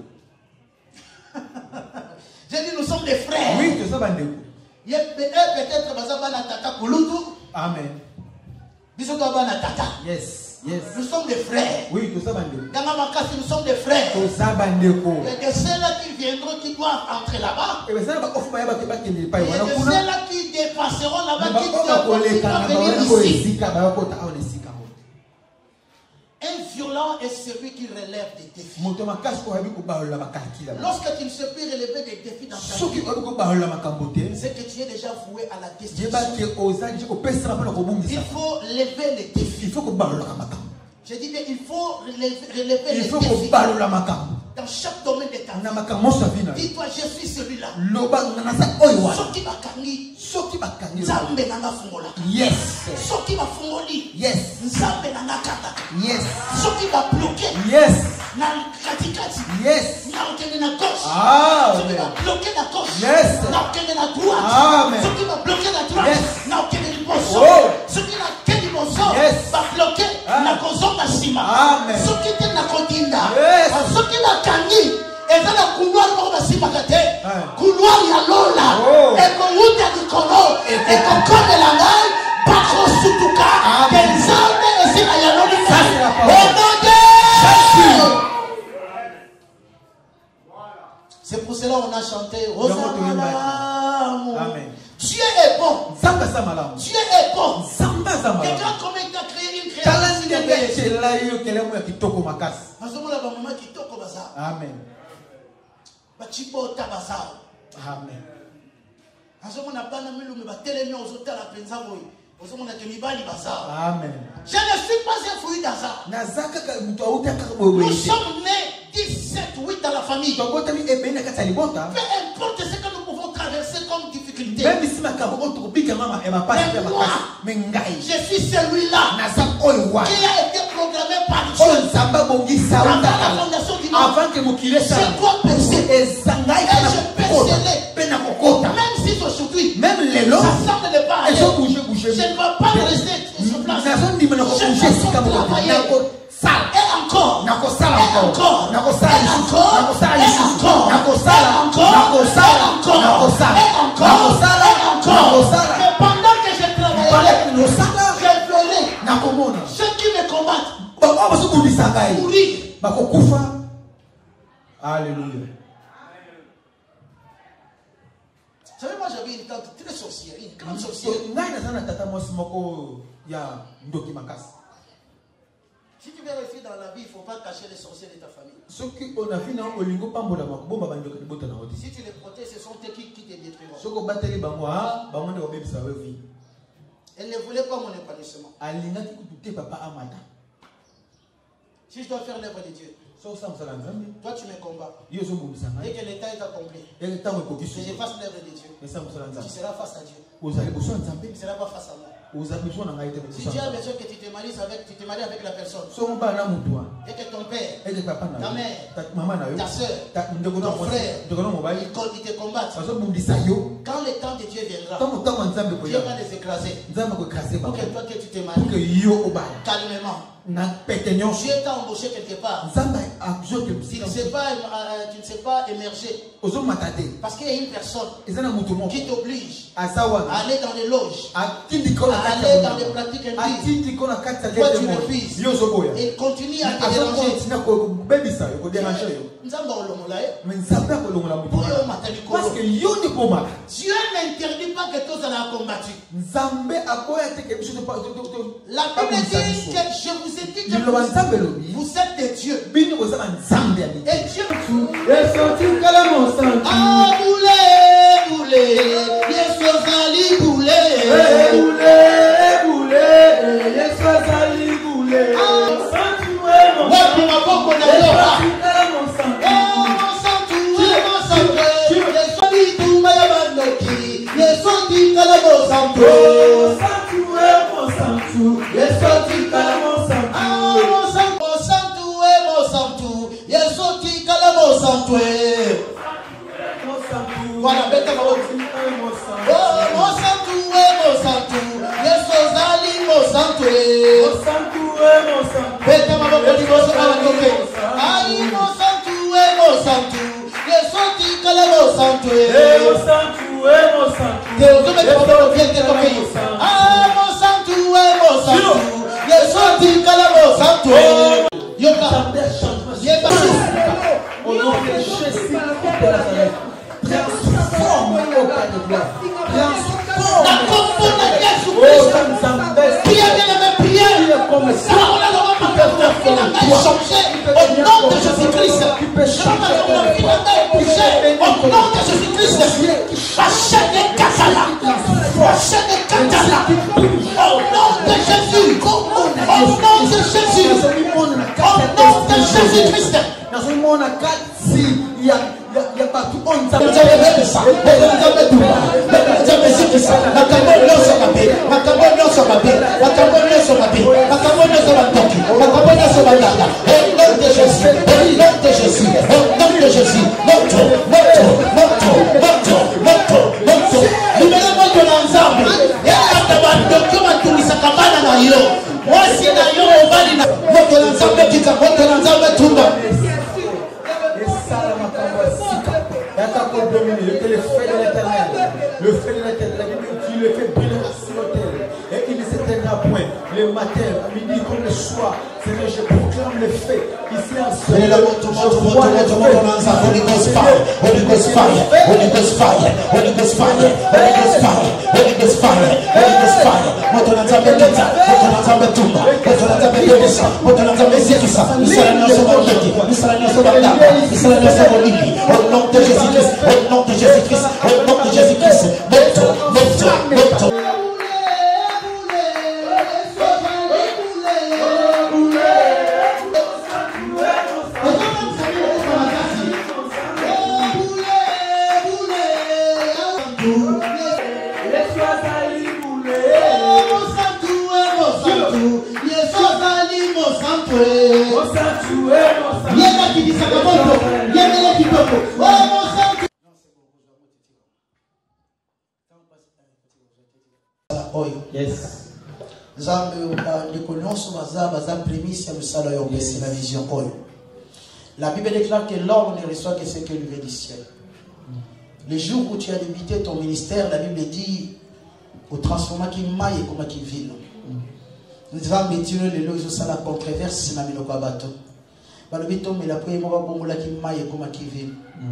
J'ai dit, nous sommes des frères. Oui, tout ça, bandeko. Il y a peut-être baza bana tata kulutu. Amen. Biso to bana tata. Yes, yes. Nous sommes des frères. Oui, tout ça, bandeko. Dans ma makasi, nous sommes des frères. Tout ça, bandeko. Il y a des ceux-là qui viendront, qui doivent entrer là-bas. Eh bien, ça, bah, off, bah, bah, bah, qu'il n'est pas, Il y a voilà, des kuna. ceux-là qui dépasseront là-bas, Bah, qui bah, bah, doivent koleka, doivent bah, venir bah, ici. kolesika, bah, kota, ah, olesika, oh. Un violent est celui qui relève des défis. Moto makasi ko habi ko bahola makaki là. Lorsque tu ne sais plus relever des défis dans ta Soki vie, ko ko bahola makambote. c'est que tu es déjà voué à la Je ba destruction. ke oza je ko pesa na ko bungisa. Il faut lever les défis. Il faut ko bahola makambo. Je dis bien, il faut relever, relever Il les faut ko défis bahola makambo. dans chaque domaine de ta Na vie. makambo sa vie na. Dis-toi, je suis celui-là. Loba na sa oyo wa. Soki bakangi, Soki bakangi. Nzambe nanga fungola. Yes. Soki bafungoli, Yes. Nzambe nanga kata. Yes. Soki ba bloqué, Yes. na katikati. Yes. Na okende na gauche. Ah, Soki amen. ba bloqué na gauche. Yes. Na okende na droite. Amen. Soki ba bloqué na droite. Yes. Na okende liboso. Oh. Soki na okende liboso. Yes. Ba bloqué Ah. na kozonga nsima. Amen. Soki te na kodinda. Yes. Soki na kangi. eza na couloir moko basimaka te. Couloir ya lola. Oh. Ekowuta likolo. Ekokomela ngai. Bakosutuka. Nzambe esika ya lola. C'est pour cela qu'on a chanté Amen. Dieu est bon. Dieu est bon. Quelqu'un comme il a créé une création. Amen. Amen. Amen. Je ne suis pas un fruit d'hasard. Nous sommes nés dix-sept, huit dans la famille. Peu importe ce que nous pouvons traverser comme difficulté. Mais moi, je suis celui-là qui a été programmé par Dieu avant la fondation du monde. Je dois percer. Et je percerai. Même si aujourd'hui, même les lots, ça semble ne pas aller, elles ont bougé, bougé. je ne vais pas rester sur place. Je vais travailler. Et encore, et encore, et encore, et encore, et encore, et encore. Mais pendant que je travaillais, je pleurais. Ceux qui me combattent, mourir. Alléluia. Vous savez, moi j'avais une tante très sorcière, une grande sorcière. Si tu veux réussir dans la vie, il ne faut pas cacher les sorciers de ta famille. Si tu les protèges, ce sont eux qui, qui te détruiront. Elle ne voulait pas mon épanouissement. Si je dois faire l'œuvre de Dieu, toi tu me combats. Et que l'état est accompli. Que je fasse l'œuvre de Dieu. Tu seras face à Dieu. Tu ne seras pas face à moi. Si tu as besoin que tu te maries avec, tu te maries avec la personne. Et que ton père, ta mère, ta soeur, ton frère, ils te combattent. Quand le temps de Dieu viendra, Dieu va les écraser. Pour que toi que tu te maries calmement. Dieu t'a embauché quelque part. Tu ne sais pas, euh, tu ne sais pas émerger. Parce qu'il y a une personne qui t'oblige à aller dans les loges, à aller dans les pratiques impies. Toi tu refuses. Et il continue à te déranger. Dieu n'interdit pas que tous en a combattu. La Bible dit que je vous ai dit que vous êtes des dieux. Et Dieu ah boulé, boulé, yes ali boulé, boulé, boulé, yes ali boulé. Ah, tu m'as pas connu là. Oh, mon santu, mon santu, yes ali tu m'abandoki, yes ali kalamo santu, santu, mon santu, yes ali kalamo santu, ah, mon santu, mon santu, mon santu, yes ali kalamo santu. Voilà, bête à mon santu, mon santu, Yesu zali mon santu, mon santu, mon santu, bête à ma boca di mosso à la toque. Aïe, mon santu, mon santu, Yesu ti kala mon santu, mon santu, mon santu. Te ozo me te ozo bien te toque. Ah, mon santu, mon santu, Yesu ti kala mon santu. Yoka, yoka. Au nom de Jésus de Nazareth, transforme au cas de gloire. Transforme. La composition de Jésus-Christ. Priez bien la même prière. Comme ça, on a le droit de changer au nom de Jésus-Christ. Au nom de Jésus-Christ. La chaîne est Katala. La chaîne est Katala. Au nom de Jésus. Au nom de Jésus. Au nom de Jésus-Christ. Dans un monde à quatre, si il y a il y a pas tout on ça. Vous avez vu ça. Vous avez tout. Vous avez vu ça. La Cameroun sur la paix. La Cameroun sur la paix. La Cameroun sur la paix. La Cameroun sur la paix. La Cameroun sur la paix. Au nom de Jésus. Au nom de Jésus. Au nom de Jésus. Moto, moto, moto, moto, moto, moto. Numéro moto l'ensemble. Et à la bande comme à tout ça cabane na yo. Moi si na yo on va na moto l'ensemble qui ka moto l'ensemble tout bas. Le feu de l'éternel, le feu de l'éternel, la Bible dit le fait brûler sur l'autel et il ne s'éteindra point le matin, à midi comme le soir. Seigneur, je proclame le fait ici en ce moment. Je vois le feu. Holy Ghost fire, Holy Ghost fire, Holy Ghost fire, Holy Ghost fire, Holy Ghost fire, Holy Ghost fire, Holy Ghost fire. Moto l'ensemble d'État, moto l'ensemble Tumba, moto l'ensemble d'État, moto l'ensemble d'État. Nous serons nos sauvages, nous serons nos sauvages, nous serons nos sauvages. Au nom de Jésus-Christ, au nom de Jésus-Christ, au nom de Jésus-Christ. Moto, moto, moto. Yes. La Bible déclare que l'homme ne reçoit que ce que lui vient du ciel. Le jour où tu as débuté ton ministère, la Bible dit au transformant qui maille comme qui vit. Nous avons métier le lot sur la controverse na miloko bato. Balobito mais la prière mo bombola qui maille comme qui vit.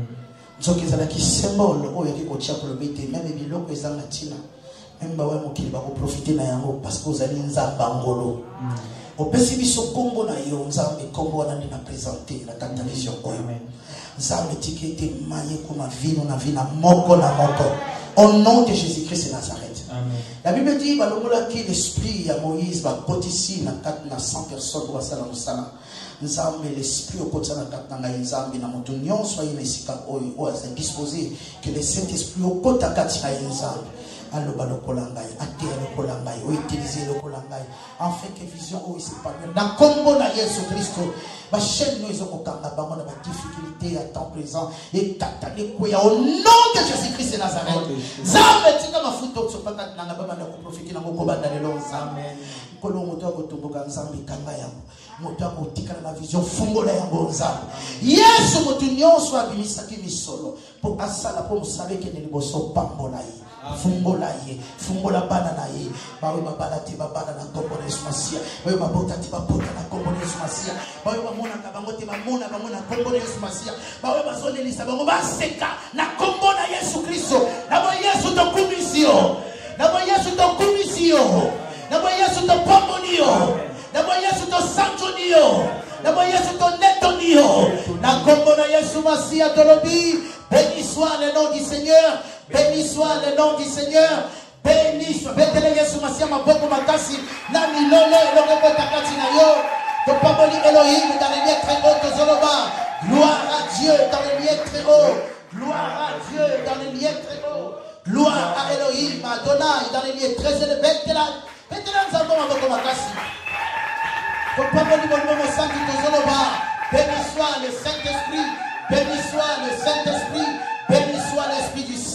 Nzoki zala ki symbole oyo ki ko tia ko lobete même biloko ezanga tina. Même bawe mokili ba ko profiter na yango parce que ozali nzamba ngolo. Opesi biso kombo na yo nzambe kombo na ndina présenter la kata vision oyo. Nzambe tikete maille comme vino na vina moko na moko. Au nom de Jésus-Christ de Nazareth. Amen. La Bible dit que l'esprit à Moïse va ici na cent personnes pour ça dans sana. Nzambe l'esprit au côté na quatre na nzambe na moto nyonso soyez mesika oyo o a disposé que le Saint-Esprit au côté kati na nzambe. Aloba lokolangai, ate lokolangai, o utiliser lokolangai. En fait que vision o c'est pas na kombo na Yesu Kristo. Ba chaîne nous ezoko kanga bango na ba difficulté à temps présent et katale ko ya au nom de Jésus-Christ de Nazareth. Nzambe tika mafuta otsopaka na ngaba na ko profiter na ko banda lelo nzambe. Kolo moto akotomboka nzambe kanga yango. Moto akotika na vision fungola yango nzambe. Yesu moto nyonso abimisaki misolo pour asala pour savoir que ne liboso pambola yi. Fungola ye, fungola bana na ye, bawe babala te babala na kombo na Yesu Masia, bawe babota te babota na kombo na Yesu Masia, bawe bamona ka bango te bamona bango na kombo na Yesu Masia, bawe bazone lisa bango baseka na kombo na Yesu Kristo, na bo Yesu to kumisio, na bo Yesu to kumisio, na bo Yesu to pomonio, na bo Yesu to santonio, na bo Yesu to netonio, na kombo na Yesu Masia tolobi, béni soit le nom du Seigneur. Béni soit le nom du Seigneur. Béni soit. Béni Yesu Masia maboko makasi. Nami lolo eloko takati na yo. To pamoli Elohim dans les lieux très hauts de Zoloba. Gloire à Dieu dans les lieux très hauts. Gloire à Dieu dans les lieux très hauts. Gloire à Elohim, à Adonai dans les lieux très élevés. Bételan. Bételan zalbo maboko makasi. To pamoli molimo santi de Zoloba. Béni soit le Saint-Esprit. Béni soit le Saint-Esprit. Béni soit l'Esprit du Saint.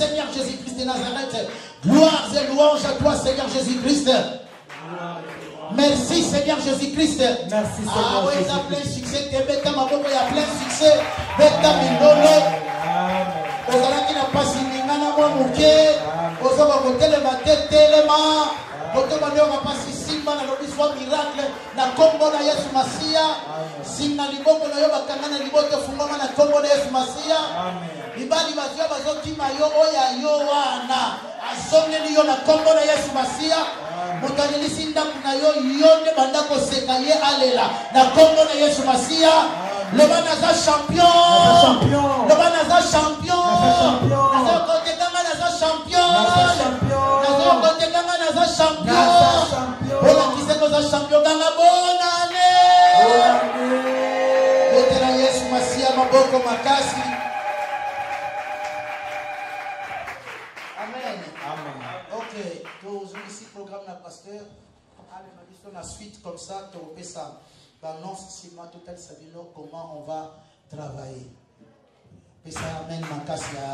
Nazareth. Gloire et louange à toi, Seigneur Jésus-Christ. Merci, Seigneur Jésus-Christ. Merci, Seigneur. Ah oui, il y a plein de succès. Il y a plein de succès. Beta Mindolo. Ozala qui n'a pas signé. Nana Mouké. Ozala côté le matin, téléma. Côté le matin, pas si simba na lobi soit miracle. Na kombo na Yesu Masia. Simna liboko na yo bakanga na liboko fungama na kombo na Yesu Masia. Ibali bazio bazoki mayo oya yo wana. Azongeli yo na kombo na Yesu Masia. Motaneli sinda kuna yo yonde bandako sekaye alela. Na kombo na Yesu Masia. Le banaza champion. Le banaza champion. Nazo kote kama naza champion. Nazo kote kama naza champion. Ola kiseko za champion kama bonane. Botela Yesu Masia maboko makasi. Amen. Amen. Ok, tous ici programme la pasteur. Allez, on a suite comme ça, tu fais ça. Balance si moi total sabino comment on va travailler. Et ça amène ma casse là.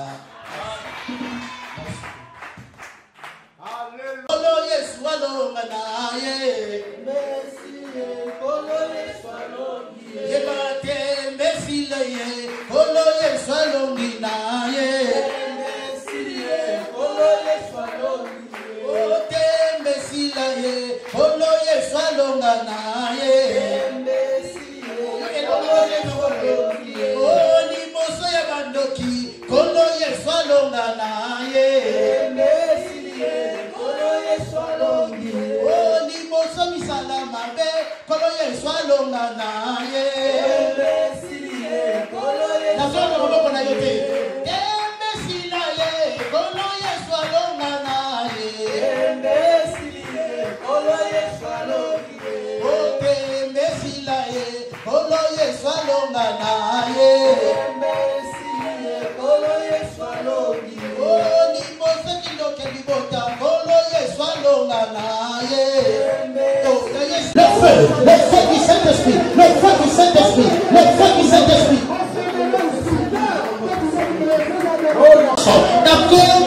Alléluia. Kolo Yesu alongana ye. Merci kolo Yesu alongina. Ye bate merci le ye. Kolo Yesu alongina ye. Merci kolo Yesu alongina. Ote merci le ye. Kolo Yesu alongana ye. Kolo Yesu alongana ye. Kolo Yesu alongina. Oh liboso misala mabe. Kolo Yesu alongana ye. Kolo Yesu alongana ye. Tembesila ye. Kolo Yesu alongana ye. Kolo Yesu alongina. Oh tembesila ye. Kolo Yesu alongana ye. Le feu, le feu du Saint-Esprit, le feu du Saint-Esprit, le feu du Saint-Esprit.